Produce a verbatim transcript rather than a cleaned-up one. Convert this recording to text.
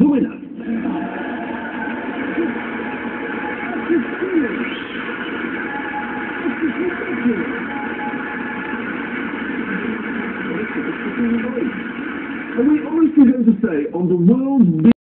the winner. And we honestly have to say, on the world's